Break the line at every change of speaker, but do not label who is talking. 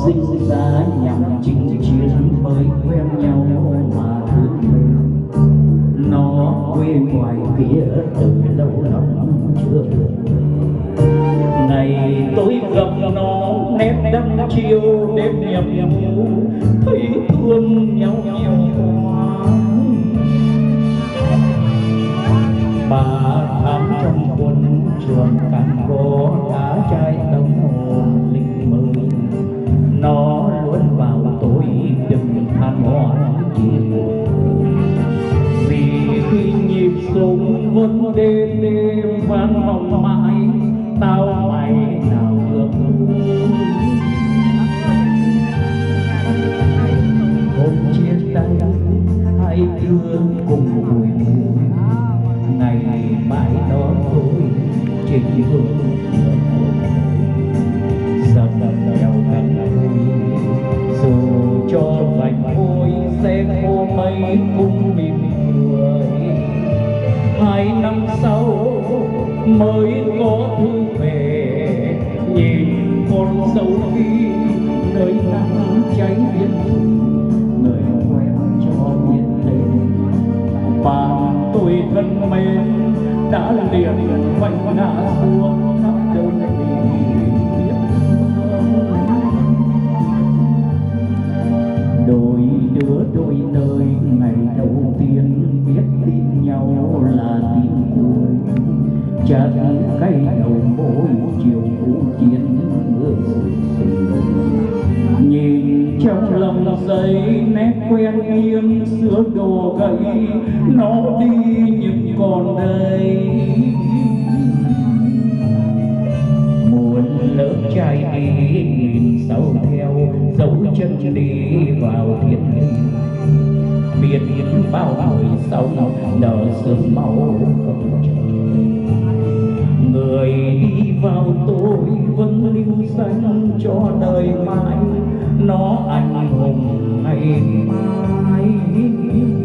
sinh ra nhằm chinh chiến mới quen nhau mà thương mình. Nó quê ngoài kia từ lâu lắm chưa được. Ngày tôi gặp nó nét đăm chiều đêm nhầm nhủ, thấy thương nhau nhiều quá. 3 tháng trong quân trường càng có đã trai tông hồn linh mới. Nó luôn bảo tôi đừng than oan chi, vì khi nhịp súng vẫn đêm đêm vang vọng mãi, tao mày nào được. Hôm chia tay hai đứa cùng buồn buồn, ngày mãi đó thôi trên đường dầm đèo cành đuôi. Dù cho vành môi sẽ khô mây cũng mỉm cười. 2 năm sau mới có thư về, nhìn con dấu khi nơi nắng cháy điên người quen cho biết tên. Bạn tôi thân mến đã liền vành ngã xuống khắp đơn vị biết thương. Đôi đứa đôi nơi ngày đầu tiên biết tin nhau là tin cuối, chặt cây đầu môi chiều vũ chiến mưa nhìn trong lòng giấy nét quen nghiêm xưa đồ gầy. Nó đi nhưng còn đây muốn lỡ trai đi nhìn sau theo dấu chân đi vào thiên linh. Biết bao người sau nở sương máu không trời, người đi vào tôi vẫn lưu danh cho đời mãi. Nó anh hùng ngày mai.